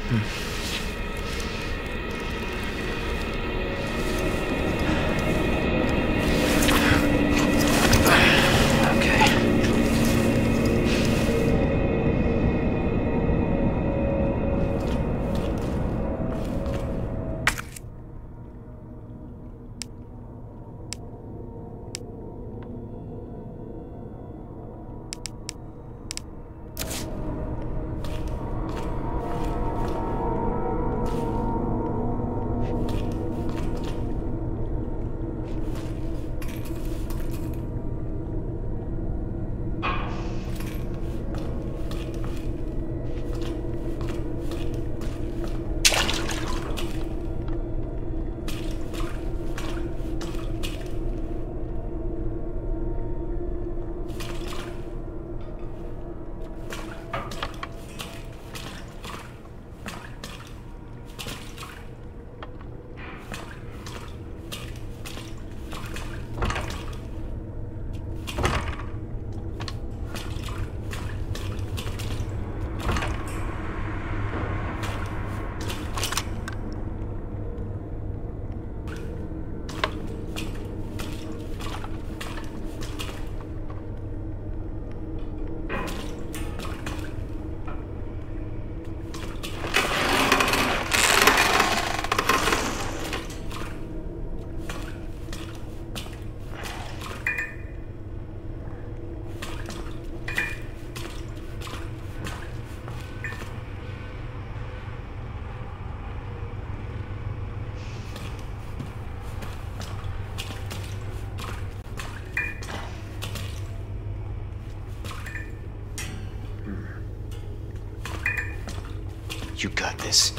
You got this.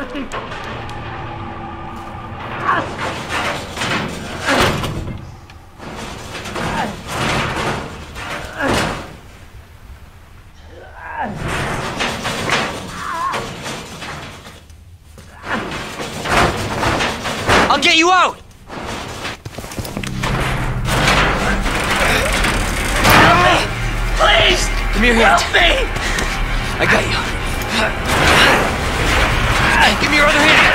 I'll get you out! Please! Give me your hand. Help me! I got you. Give me your other hand.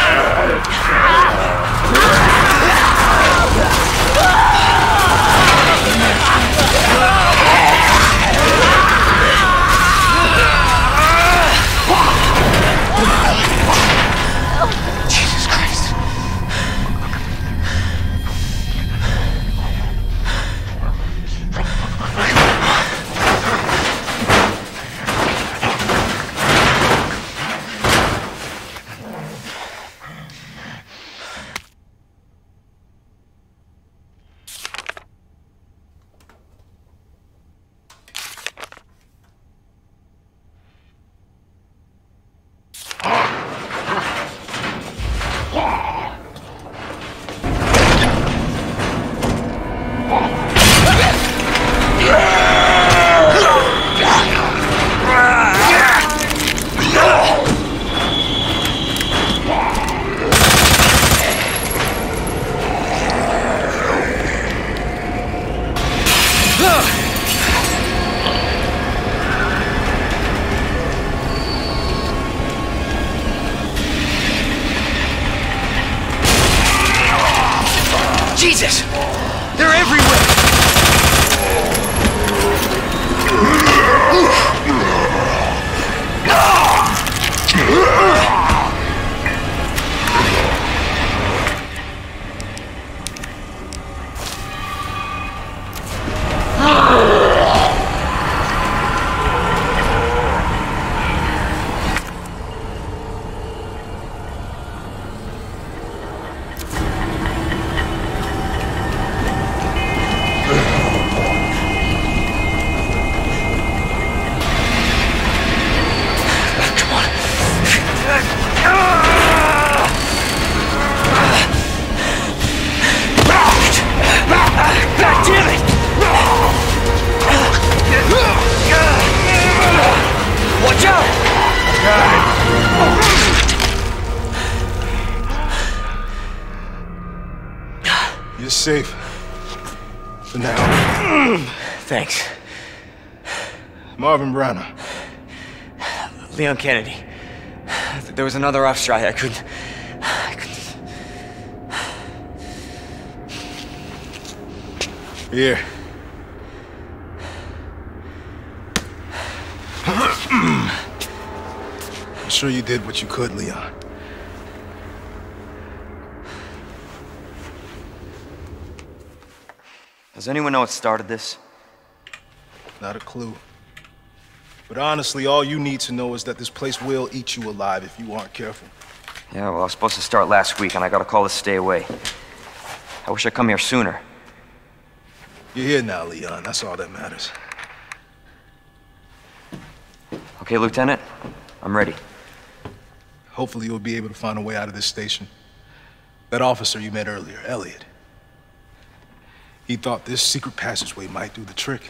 Jesus Christ. Jesus! They're everywhere! Watch out! You're safe. For now. Thanks. Marvin Browner. Leon Kennedy. There was another off strike. I couldn't... Here. I'm sure you did what you could, Leon. Does anyone know what started this? Not a clue. But honestly, all you need to know is that this place will eat you alive if you aren't careful. Yeah, well, I was supposed to start last week, and I got a call to stay away. I wish I'd come here sooner. You're here now, Leon. That's all that matters. Okay, Lieutenant, I'm ready. Hopefully you'll be able to find a way out of this station. That officer you met earlier, Elliot. He thought this secret passageway might do the trick.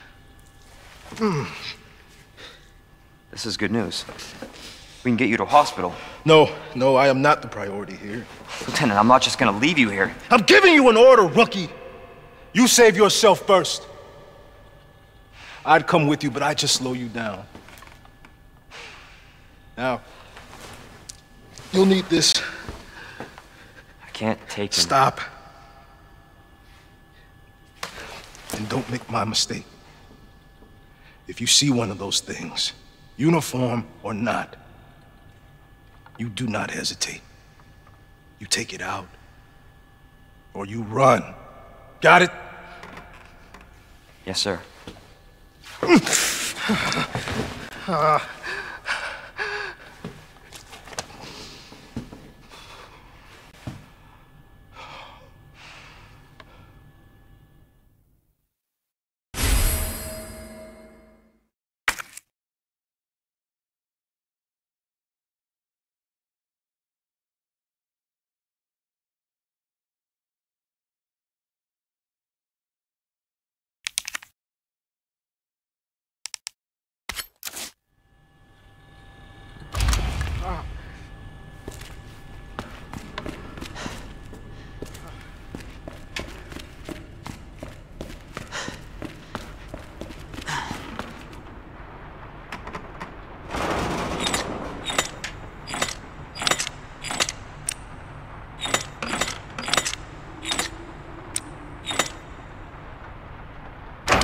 This is good news. We can get you to a hospital. No, I am not the priority here. Lieutenant, I'm not just gonna leave you here. I'm giving you an order, rookie. You save yourself first. I'd come with you, but I'd just slow you down. Now, you'll need this. I can't take him. Stop. And don't make my mistake. If you see one of those things, uniform or not, you do not hesitate. You take it out, or you run. Got it? Yes, sir.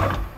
Capcom.